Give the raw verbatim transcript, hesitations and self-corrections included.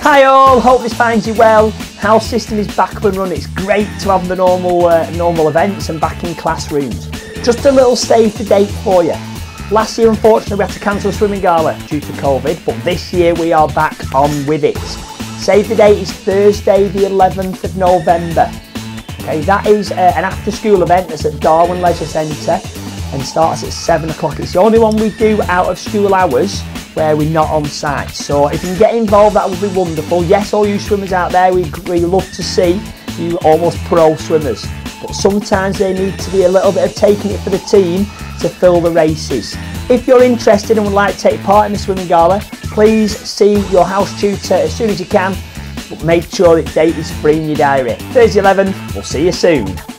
Hi all, hope this finds you well. House system is back up and running. It's great to have the normal uh, normal events and back in classrooms. Just a little save the date for you. Last year unfortunately we had to cancel swimming gala due to COVID, but this year we are back on with it. Save the date is Thursday the eleventh of November. Okay, that is uh, an after school event that's at Darwin Leisure Centre and starts at seven o'clock. It's the only one we do out of school hours where we're not on site. So if you can get involved, that would be wonderful. Yes, all you swimmers out there, we, we love to see you almost pro swimmers. But sometimes they need to be a little bit of taking it for the team to fill the races. If you're interested and would like to take part in the swimming gala, please see your house tutor as soon as you can. But make sure that date is free in your diary. Thursday eleventh, we'll see you soon.